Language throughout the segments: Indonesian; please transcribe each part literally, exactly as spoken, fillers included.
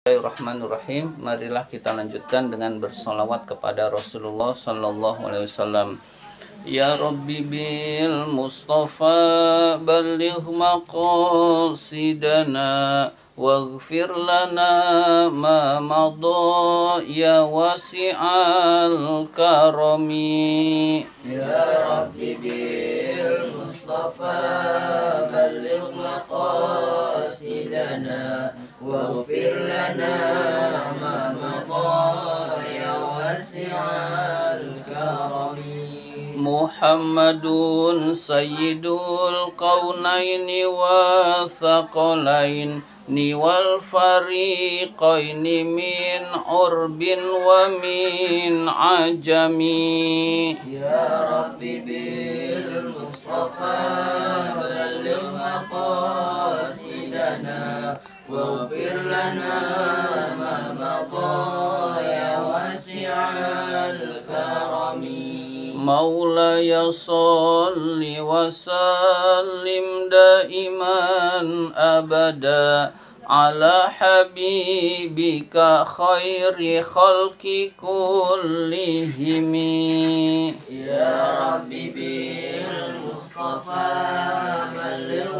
Bismillahirrahmanirrahim. Marilah kita lanjutkan dengan bersolawat kepada Rasulullah Sallallahu Alaihi Wasallam. Ya Rabbi bil Mustafa balligh maqasidana waghfir lana ma madha ya wasi'al karami. Ya Rabbi bil Mustafa balligh maqasidana waghfir lana ma madha ya wasi'al karami. Muhammadun sayyidul qaunaini wa thaqalain ni wal fariqaini min urbin wa min ajami. Ya Rabbi bil Mustafa balligh maqasidana waghfir lana ma madha ya wasi'al karami. Maulaya salli wa sallim daiman abada ala habibika khairi khalqi kullihimi. Ya Rabbi bil Mustafa balligh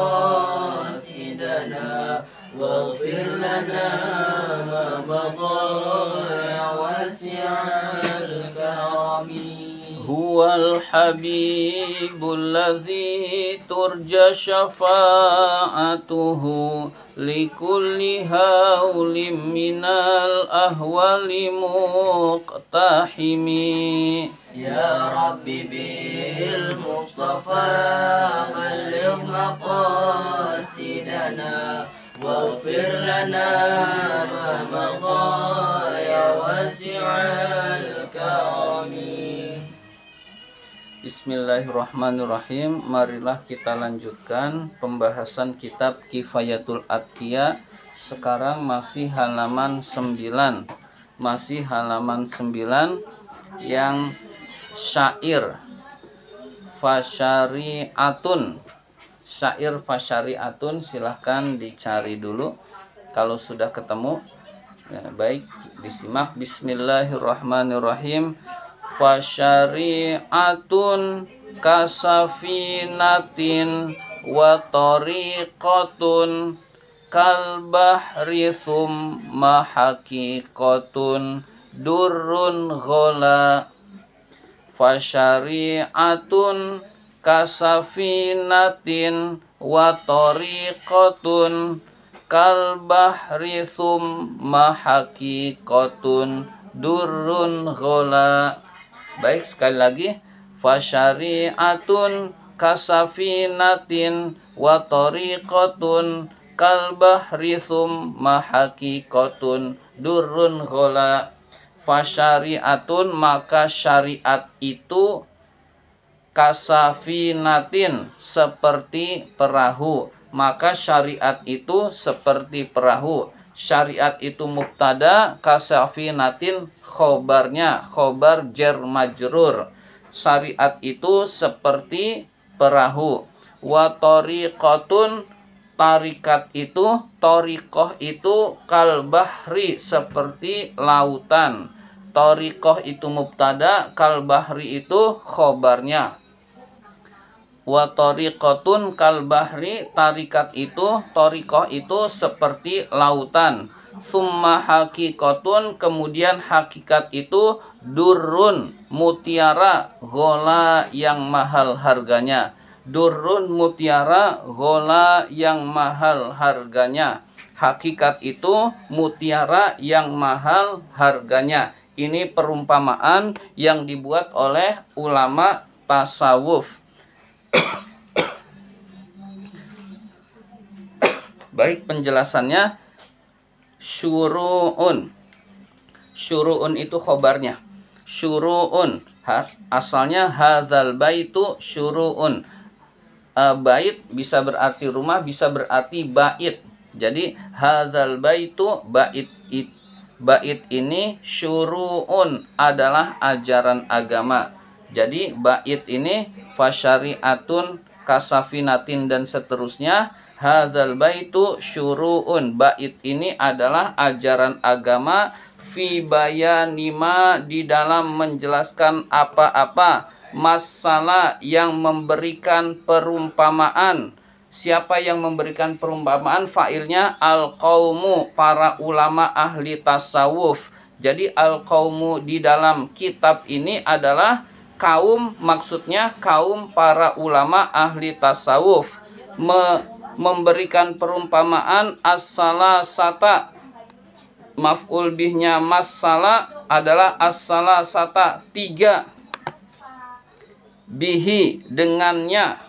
maqasidana waghfir lana ma madha ya wasi'al karami. Huwal habibul ladzi turja syafa'atuhu likulli haulim minal ahwali muqtahimi. Ya Rabbi bil Mustafa balligh maqasidana waghfir lana ma madha ya wasi'al karami. Bismillahirrahmanirrahim. Marilah kita lanjutkan pembahasan kitab Kifayatul Atqiya. Sekarang masih halaman sembilan. Masih halaman sembilan yang syair fasyari'atun. Syair fasyari'atun silahkan dicari dulu. Kalau sudah ketemu ya, baik disimak. Bismillahirrahmanirrahim. Fasyari'atun kasafinatin wa tariqatun kal bahri thumma haqiqatun durrun ghala. Fasyari'atun kasafinatin wa tariqatun kal bahri thumma haqiqatun durrun ghala. Baik, sekali lagi. Fasyari'atun kasafinatin wa tariqatun kal bahri thumma haqiqatun durrun ghala. Fasyari'atun maka syariat itu kasafinatin seperti perahu. Maka syariat itu seperti perahu. Syariat itu mubtada, kasafinatin khobarnya, khobar jar majrur. Syariat itu seperti perahu. Wa tariqatun, tarikat itu, tariqah itu kal bahri seperti lautan. Tariqah itu mubtada, kal bahri itu khobarnya. Wa tariqatun kal bahri, tarikat itu, tariqah itu seperti lautan. Summa haqiqatun, kemudian hakikat itu durrun, mutiara, ghola yang mahal harganya. Durrun, mutiara, ghola yang mahal harganya. Hakikat itu mutiara yang mahal harganya. Ini perumpamaan yang dibuat oleh ulama tasawuf. Baik, penjelasannya. Syuru'un. Syuru'un itu khobarnya. Syuru'un. Asalnya hadzal baitu syuru'un. Uh, bait bisa berarti rumah, bisa berarti bait. Jadi hadzal baitu bait it, bait ini syuru'un adalah ajaran agama. Jadi bait ini fasyari'atun kasafinatin dan seterusnya Hadzal baitu syuru'un. Bait ini adalah ajaran agama fi bayanima, di dalam menjelaskan apa-apa, masalah yang memberikan perumpamaan. Siapa yang memberikan perumpamaan? Fa'ilnya al-qaumu, para ulama ahli tasawuf. Jadi al-qaumu di dalam kitab ini adalah kaum, maksudnya kaum para ulama ahli tasawuf. Me memberikan perumpamaan as-salasata, maf'ul bihnya masalah adalah as-salasata, tiga, bihi dengannya,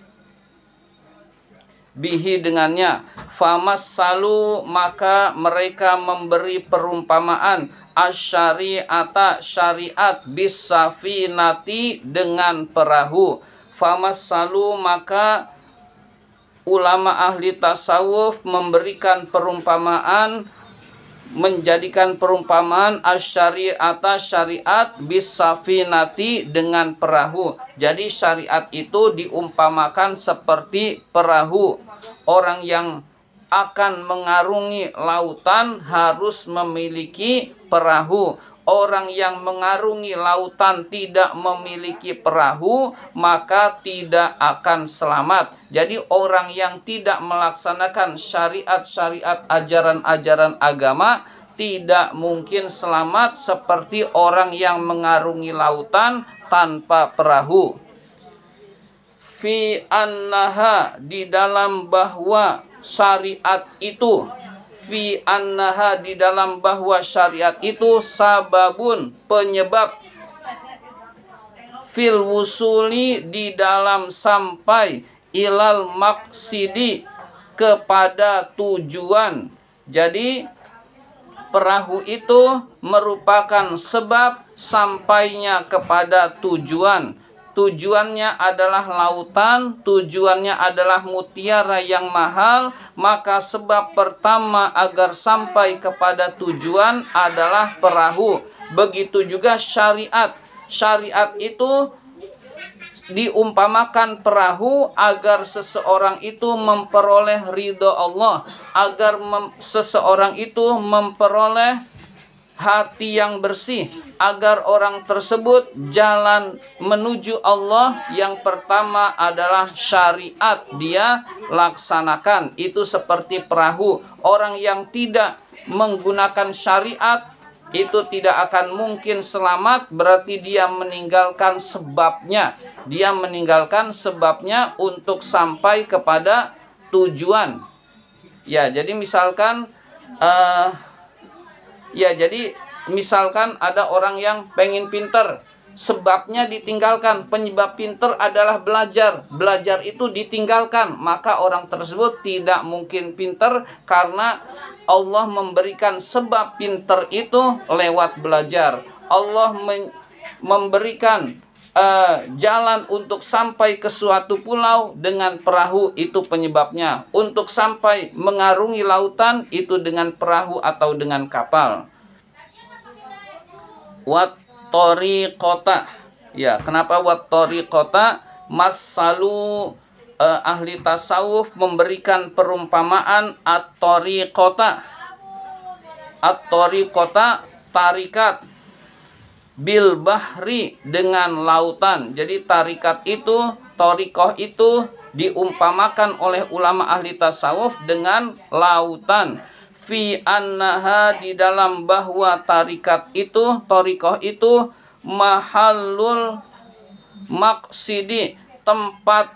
bihi dengannya, famassalu maka mereka memberi perumpamaan, asyari'ata syariat, bisafinati dengan perahu. Famassalu maka ulama ahli tasawuf memberikan perumpamaan, menjadikan perumpamaan asyari'ata syariat, bisafinati dengan perahu. Jadi syariat itu diumpamakan seperti perahu. Orang yang akan mengarungi lautan harus memiliki perahu. Orang yang mengarungi lautan tidak memiliki perahu, maka tidak akan selamat. Jadi orang yang tidak melaksanakan syariat-syariat, ajaran-ajaran agama tidak mungkin selamat seperti orang yang mengarungi lautan tanpa perahu. Fi annaha, di dalam bahwa syariat itu, fi annaha di dalam bahwa syariat itu, sababun penyebab, fil wusuli di dalam sampai, ilal maksidi kepada tujuan. Jadi perahu itu merupakan sebab sampainya kepada tujuan. Tujuannya adalah lautan, tujuannya adalah mutiara yang mahal, maka sebab pertama agar sampai kepada tujuan adalah perahu. Begitu juga syariat. Syariat itu diumpamakan perahu agar seseorang itu memperoleh ridho Allah, agar seseorang itu memperoleh hati yang bersih, agar orang tersebut jalan menuju Allah. Yang pertama adalah syariat, dia laksanakan. Itu seperti perahu. Orang yang tidak menggunakan syariat itu tidak akan mungkin selamat, berarti dia meninggalkan sebabnya. Dia meninggalkan sebabnya untuk sampai kepada tujuan. Ya, jadi misalkan uh, Ya, jadi misalkan ada orang yang pengen pinter, sebabnya ditinggalkan. Penyebab pinter adalah belajar. Belajar itu ditinggalkan, maka orang tersebut tidak mungkin pinter karena Allah memberikan sebab pinter itu lewat belajar. Allah memberikan uh, jalan untuk sampai ke suatu pulau dengan perahu, itu penyebabnya. Untuk sampai mengarungi lautan itu dengan perahu atau dengan kapal. Wat tariqata. Ya, kenapa wat tariqata? Masalu uh, ahli tasawuf memberikan perumpamaan at-tariqata. At-tariqata, tarikat, bil bahri dengan lautan. Jadi tarikat itu, tariqah itu diumpamakan oleh ulama ahli tasawuf dengan lautan. Fi annaha di dalam bahwa tarikat itu, tariqah itu, mahallul maksidi, tempat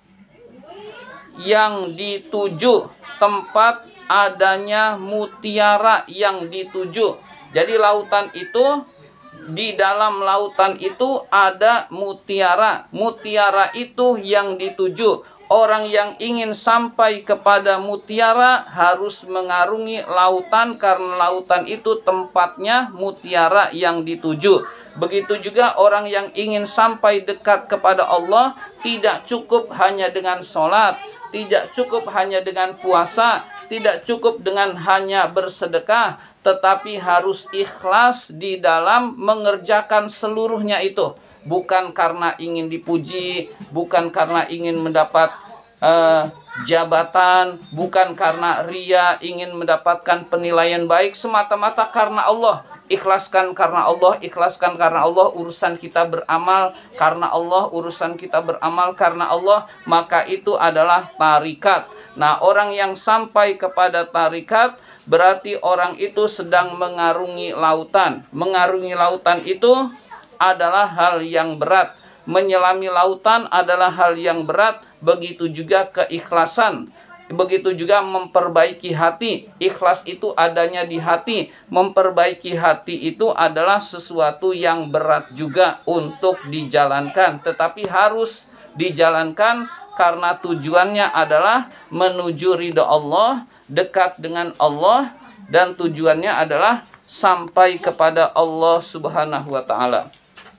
yang dituju, tempat adanya mutiara yang dituju. Jadi lautan itu, di dalam lautan itu ada mutiara. Mutiara itu yang dituju. Orang yang ingin sampai kepada mutiara harus mengarungi lautan, karena lautan itu tempatnya mutiara yang dituju. Begitu juga orang yang ingin sampai dekat kepada Allah, tidak cukup hanya dengan sholat, tidak cukup hanya dengan puasa, tidak cukup dengan hanya bersedekah, tetapi harus ikhlas di dalam mengerjakan seluruhnya itu. Bukan karena ingin dipuji, bukan karena ingin mendapat uh, jabatan, bukan karena ria ingin mendapatkan penilaian baik, semata-mata karena Allah. Ikhlaskan karena Allah, ikhlaskan karena Allah, urusan kita beramal karena Allah, urusan kita beramal karena Allah, maka itu adalah tarikat. Nah, orang yang sampai kepada tarikat berarti orang itu sedang mengarungi lautan. Mengarungi lautan itu adalah hal yang berat. Menyelami lautan adalah hal yang berat. Begitu juga keikhlasan. Begitu juga memperbaiki hati. Ikhlas itu adanya di hati. Memperbaiki hati itu adalah sesuatu yang berat juga untuk dijalankan. Tetapi harus dijalankan karena tujuannya adalah menuju ridha Allah, dekat dengan Allah, dan tujuannya adalah sampai kepada Allah Subhanahu wa ta'ala.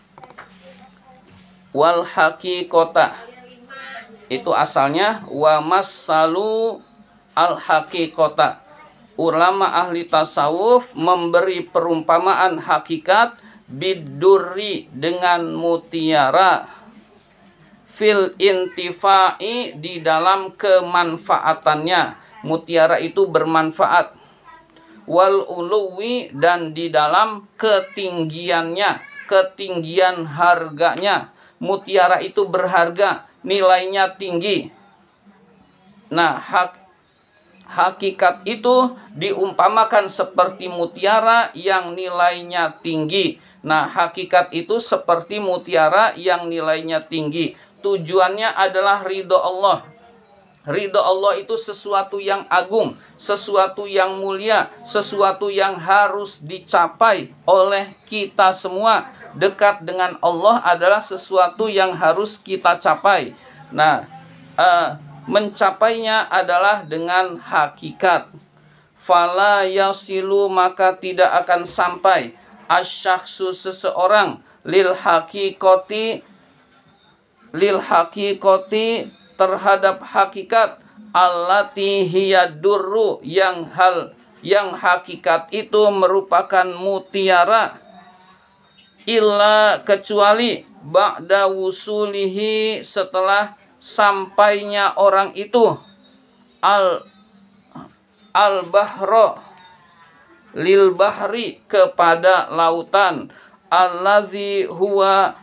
Wal haqiqata, itu asalnya wa masalu al haqiqata. Ulama ahli tasawuf memberi perumpamaan hakikat bidurri dengan mutiara, fil intifai di dalam kemanfaatannya. Mutiara itu bermanfaat. Wal uluwi dan di dalam ketinggiannya, ketinggian harganya. Mutiara itu berharga, nilainya tinggi. Nah, hak, hakikat itu diumpamakan seperti mutiara yang nilainya tinggi. Nah, hakikat itu seperti mutiara yang nilainya tinggi. Tujuannya adalah ridho Allah. Ridho Allah itu sesuatu yang agung, sesuatu yang mulia, sesuatu yang harus dicapai oleh kita semua. Dekat dengan Allah adalah sesuatu yang harus kita capai. Nah, uh, mencapainya adalah dengan hakikat. Fala yasilu, maka tidak akan sampai asyakhsu seseorang lil haqiqati lil haqiqati terhadap hakikat allati hiya durru, yang hal yang hakikat itu merupakan mutiara, illa kecuali ba'da wusulihi setelah sampainya orang itu al al bahro lil bahri kepada lautan, allazi huwa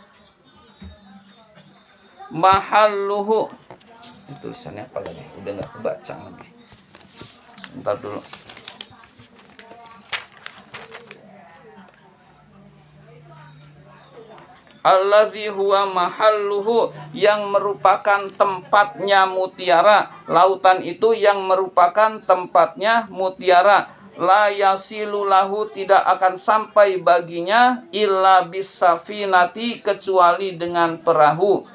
mahalluhu. Tulisannya apa lagi? Udah nggak kebaca lagi. Sebentar dulu. Allazi huwa mahalluhu, yang merupakan tempatnya mutiara. Lautan itu yang merupakan tempatnya mutiara. La yasilu lahu, tidak akan sampai baginya illa bisafinati, kecuali dengan perahu.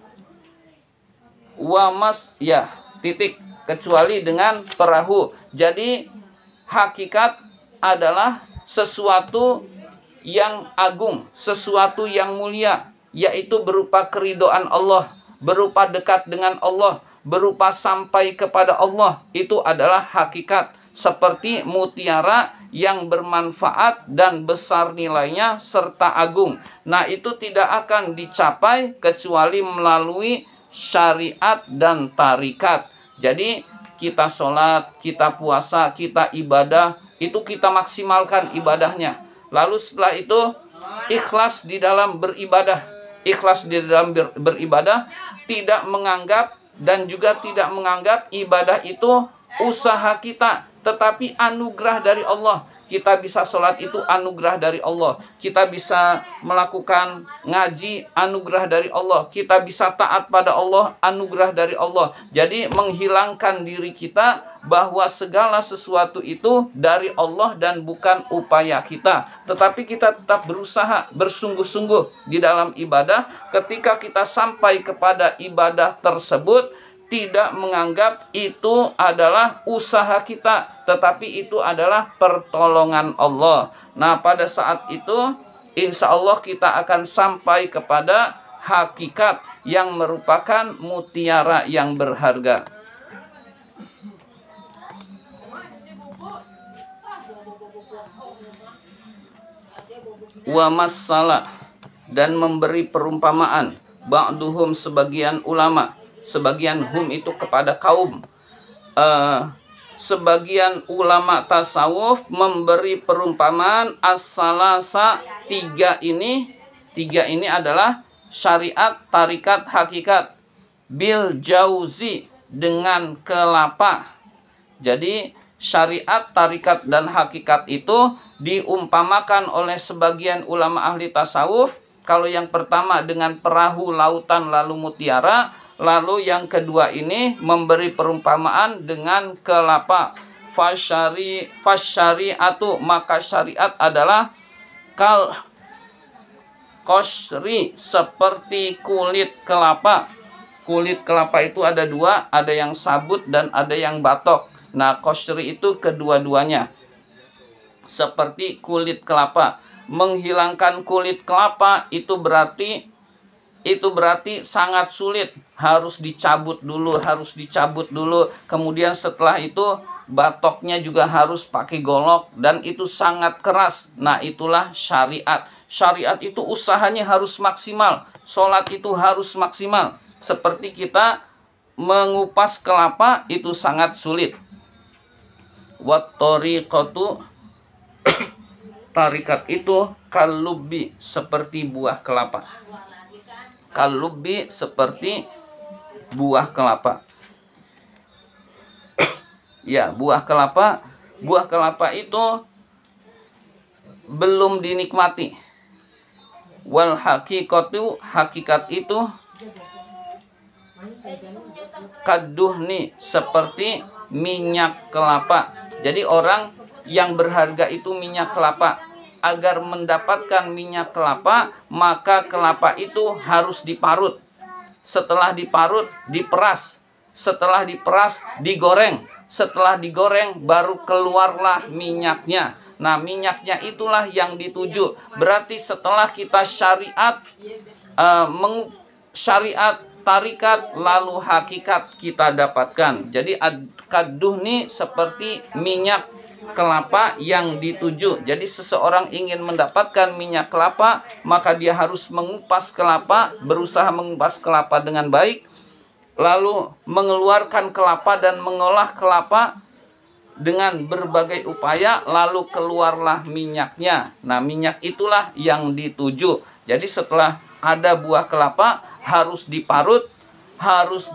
Wa mas ya titik kecuali dengan perahu. Jadi hakikat adalah sesuatu yang agung, sesuatu yang mulia, yaitu berupa keridhaan Allah, berupa dekat dengan Allah, berupa sampai kepada Allah. Itu adalah hakikat, seperti mutiara yang bermanfaat dan besar nilainya serta agung. Nah, itu tidak akan dicapai kecuali melalui syariat dan tarikat. Jadi kita sholat, kita puasa, kita ibadah, itu kita maksimalkan ibadahnya. Lalu setelah itu ikhlas di dalam beribadah. Ikhlas di dalam ber, beribadah, tidak menganggap dan juga tidak menganggap ibadah itu usaha kita, tetapi anugerah dari Allah. Kita bisa sholat itu anugerah dari Allah. Kita bisa melakukan ngaji, anugerah dari Allah. Kita bisa taat pada Allah, anugerah dari Allah. Jadi menghilangkan diri kita bahwa segala sesuatu itu dari Allah dan bukan upaya kita. Tetapi kita tetap berusaha, bersungguh-sungguh di dalam ibadah. Ketika kita sampai kepada ibadah tersebut, tidak menganggap itu adalah usaha kita, tetapi itu adalah pertolongan Allah. Nah, pada saat itu insya Allah kita akan sampai kepada hakikat yang merupakan mutiara yang berharga. Wa masalah, dan memberi perumpamaan ba'duhum sebagian ulama, sebagian hum itu kepada kaum. Uh, sebagian ulama tasawuf memberi perumpamaan as-salasa, tiga ini, tiga ini adalah syariat, tarikat, hakikat, bil jauzi, dengan kelapa. Jadi syariat, tarikat, dan hakikat itu diumpamakan oleh sebagian ulama ahli tasawuf. Kalau yang pertama dengan perahu lautan lalu mutiara, lalu yang kedua ini memberi perumpamaan dengan kelapa. Fasyari fasyariatu, maka syariat adalah kal kosri, seperti kulit kelapa. Kulit kelapa itu ada dua, ada yang sabut dan ada yang batok. Nah, kosri itu kedua-duanya. Seperti kulit kelapa. Menghilangkan kulit kelapa itu berarti itu berarti sangat sulit, harus dicabut dulu, harus dicabut dulu. Kemudian setelah itu batoknya juga harus pakai golok dan itu sangat keras. Nah, itulah syariat. Syariat itu usahanya harus maksimal. Sholat itu harus maksimal. Seperti kita mengupas kelapa itu sangat sulit. Wat tariqatu, tarikat itu kalubi, seperti buah kelapa. Kalubi seperti buah kelapa. Ya, buah kelapa, buah kelapa itu belum dinikmati. Wal hakikatu, hakikat itu kaduhni, seperti minyak kelapa. Jadi orang yang berharga itu minyak kelapa. Agar mendapatkan minyak kelapa, maka kelapa itu harus diparut. Setelah diparut, diperas. Setelah diperas, digoreng. Setelah digoreng, baru keluarlah minyaknya. Nah, minyaknya itulah yang dituju. Berarti setelah kita syariat, uh, meng, syariat, tarikat, lalu hakikat kita dapatkan. Jadi kaduh ini seperti minyak kelapa yang dituju. Jadi seseorang ingin mendapatkan minyak kelapa, maka dia harus mengupas kelapa, berusaha mengupas kelapa dengan baik, lalu mengeluarkan kelapa dan mengolah kelapa dengan berbagai upaya, lalu keluarlah minyaknya. Nah, minyak itulah yang dituju. Jadi setelah ada buah kelapa, harus diparut, harus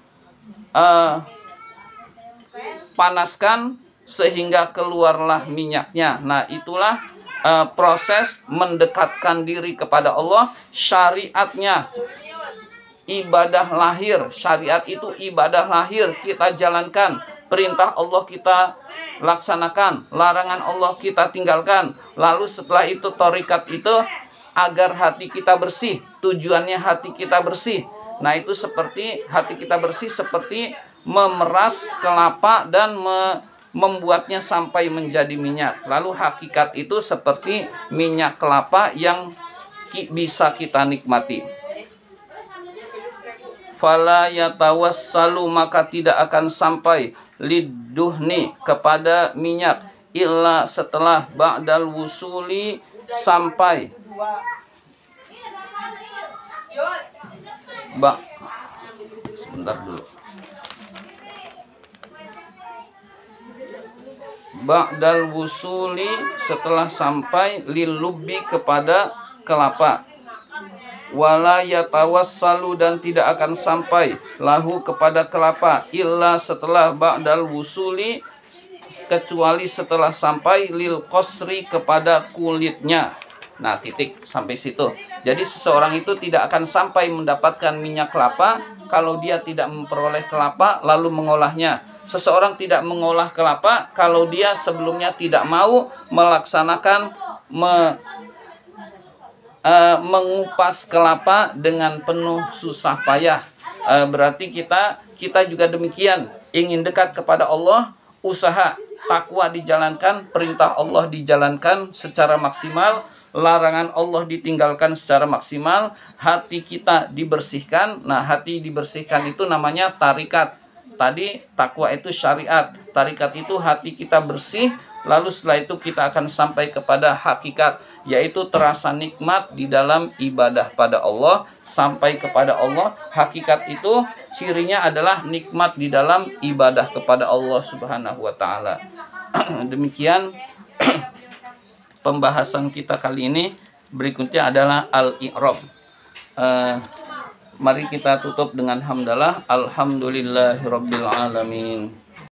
dipanaskan, uh, sehingga keluarlah minyaknya. Nah, itulah uh, proses mendekatkan diri kepada Allah. Syariatnya ibadah lahir. Syariat itu ibadah lahir, kita jalankan. Perintah Allah kita laksanakan, larangan Allah kita tinggalkan. Lalu setelah itu tharikat itu agar hati kita bersih. Tujuannya hati kita bersih. Nah, itu seperti hati kita bersih seperti memeras kelapa dan me membuatnya sampai menjadi minyak. Lalu hakikat itu seperti minyak kelapa yang ki bisa kita nikmati. Fala yatawassalu, maka tidak akan sampai liduhni, kepada minyak, illa setelah ba'dal wusuli, sampai ba sebentar dulu ba'dal wusuli, setelah sampai, lilubbi, kepada kelapa. Wala yatawassalu, dan tidak akan sampai, lahu, kepada kelapa, illa setelah ba'dal wusuli, kecuali setelah sampai, lil qasri, kepada kulitnya. Nah, titik sampai situ. Jadi seseorang itu tidak akan sampai mendapatkan minyak kelapa kalau dia tidak memperoleh kelapa lalu mengolahnya. Seseorang tidak mengolah kelapa kalau dia sebelumnya tidak mau melaksanakan me, uh, mengupas kelapa dengan penuh susah payah. Uh, berarti kita kita juga demikian, ingin dekat kepada Allah, usaha takwa dijalankan, perintah Allah dijalankan secara maksimal, larangan Allah ditinggalkan secara maksimal, hati kita dibersihkan. Nah, hati dibersihkan itu namanya tarikat. Tadi takwa itu syariat, tarikat itu hati kita bersih, lalu setelah itu kita akan sampai kepada hakikat, yaitu terasa nikmat di dalam ibadah pada Allah, sampai kepada Allah. Hakikat itu cirinya adalah nikmat di dalam ibadah kepada Allah Subhanahu wa taala. Demikian pembahasan kita kali ini. Berikutnya adalah al-i'rab. Uh, mari kita tutup dengan hamdalah. Alhamdulillahirabbil alamin.